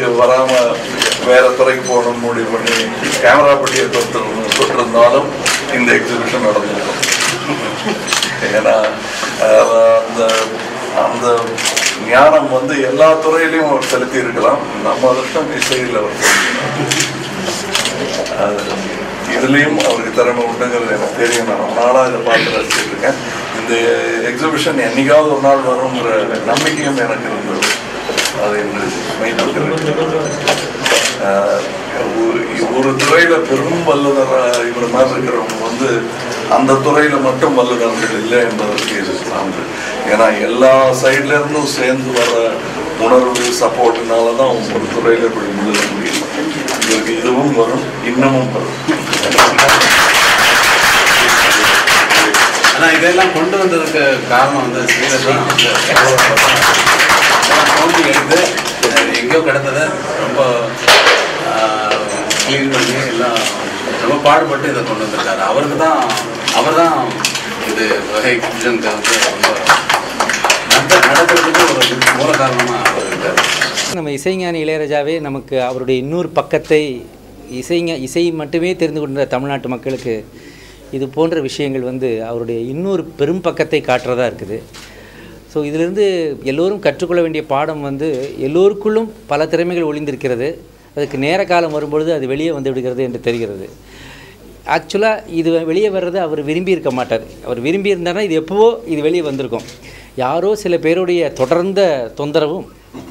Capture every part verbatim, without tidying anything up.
துறைக்கு வராமல் வேறு துறைக்கு போகணும்னு முடிவு பண்ணி கேமரா பட்டியை தொட்டு தொட்டிருந்தாலும் இந்த எக்ஸிபிஷன் நடந்திருக்கும். ஏன்னா அந்த அந்த ஞானம் வந்து எல்லா துறையிலையும் அவர் செலுத்தி இருக்கலாம். நம்ம அதிர்ஷ்டம் இசையில் அவர் இதுலேயும் அவருக்கு திறமை உண்டுங்கிறது எனக்கு தெரியும். நான் ரொம்ப நாளாக இதை பார்த்து ரசிச்சுட்டு இருக்கேன். இந்த எக்ஸிபிஷன் என்னைக்காவது ஒரு நாள் வருங்கிற நம்பிக்கையும் எனக்கு இருந்தது. அது ஒரு துறையில பெரும் வல்லுநராக இவர் மாதிரி இருக்கிறவங்க வந்து அந்த துறையில மட்டும் வல்லுநர்கள் இல்லை என்பதற்கு இது சான்று. ஏன்னா எல்லா சைட்ல இருந்தும் சேர்ந்து வர உணர்வு சப்போர்ட்னால தான் ஒரு துறையில இப்படி முழுக முடியும். இவருக்கு இதுவும் வரும், இன்னமும் வரும். ஆனா இதெல்லாம் கொண்டு வந்ததுக்கு காரணம் வந்து ஸ்ரீரங்கம் எடுத்து எங்கேயோ கிடந்ததை ரொம்ப கிளீன் பண்ணி எல்லாம் ரொம்ப பாடுபட்டு இதை கொண்டு வந்திருக்காரு. அவருக்கு தான் அவர் தான் இது எக்ஸிபிஷனுக்கு வந்து ரொம்ப நடக்கிறதுக்கு ஒரு மூல காரணமாக அவர் இருக்கார். நம்ம இசைஞானி இளையராஜாவே நமக்கு அவருடைய இன்னொரு பக்கத்தை இசைஞ இசை மட்டுமே தெரிந்து கொண்ட தமிழ்நாட்டு மக்களுக்கு இது போன்ற விஷயங்கள் வந்து அவருடைய இன்னொரு பெரும் பக்கத்தை காட்டுறதா இருக்குது. ஸோ இதிலிருந்து எல்லோரும் கற்றுக்கொள்ள வேண்டிய பாடம் வந்து எல்லோருக்குள்ளும் பல திறமைகள் ஒளிந்திருக்கிறது. அதுக்கு நேர காலம் வரும்பொழுது அது வெளியே வந்து விடுகிறது என்று தெரிகிறது. ஆக்சுவலாக இது வெளியே வர்றது அவர் விரும்பி இருக்க மாட்டார். அவர் விரும்பி இருந்தார்னா இது எப்போவோ இது வெளியே வந்திருக்கும். யாரோ சில பேருடைய தொடர்ந்த தொந்தரவும்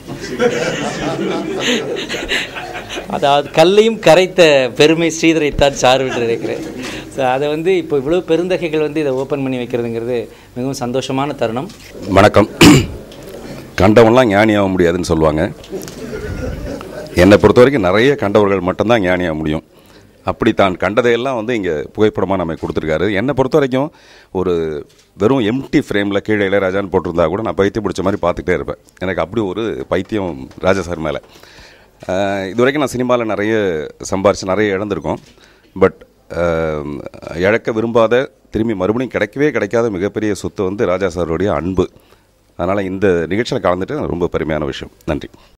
அதாவது கல்லையும் கரைத்த பெருமை ஸ்ரீதரைத்தான் சார் என்று நினைக்கிறேன். ஸோ அதை வந்து இப்போ இவ்வளோ பெருந்தகைகள் வந்து இதை ஓப்பன் பண்ணி வைக்கிறதுங்கிறது மிகவும் சந்தோஷமான தருணம். வணக்கம். கண்டவன்லாம் ஞானியாக முடியாதுன்னு சொல்லுவாங்க. என்னை பொறுத்த வரைக்கும் நிறைய கண்டவர்கள் மட்டும்தான் ஞானியாக முடியும். அப்படி தான் கண்டதையெல்லாம் வந்து இங்கே புகைப்படமாக நம்ம கொடுத்துருக்காரு. என்னை பொறுத்த வரைக்கும் ஒரு வெறும் எம்டி ஃப்ரேமில் கீழே இளையராஜான்னு போட்டிருந்தா கூட நான் பைத்தியம் பிடிச்ச மாதிரி பார்த்துக்கிட்டே இருப்பேன். எனக்கு அப்படி ஒரு பைத்தியம் ராஜா சார் மேலே. இது வரைக்கும் நான் சினிமாவில் நிறைய சம்பாரித்து நிறைய இழந்திருக்கோம். பட் இழக்க விரும்பாத, திரும்பி மறுபடியும் கிடைக்கவே கிடைக்காத மிகப்பெரிய சொத்து வந்து ராஜா சாருடைய அன்பு. அதனால் இந்த நிகழ்ச்சியில் கலந்துட்டு ரொம்ப பெருமையான விஷயம். நன்றி.